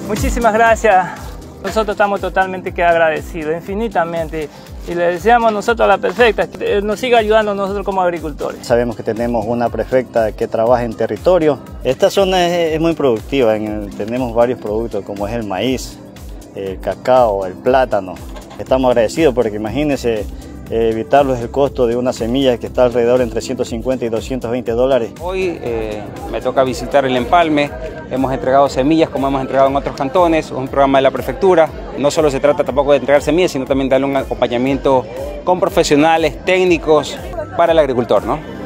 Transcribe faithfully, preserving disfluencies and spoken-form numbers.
Muchísimas gracias. Nosotros estamos totalmente que agradecidos, infinitamente. Y le deseamos nosotros a la prefecta que nos siga ayudando a nosotros como agricultores. Sabemos que tenemos una prefecta que trabaja en territorio. Esta zona es, es muy productiva, en el, tenemos varios productos como es el maíz, el cacao, el plátano. Estamos agradecidos porque imagínense eh, evitarles el costo de una semilla que está alrededor entre ciento cincuenta y doscientos veinte dólares. Hoy eh, me toca visitar el empalme, hemos entregado semillas como hemos entregado en otros cantones, es un programa de la prefectura. No solo se trata tampoco de entregar semillas, sino también darle un acompañamiento con profesionales técnicos para el agricultor, ¿no?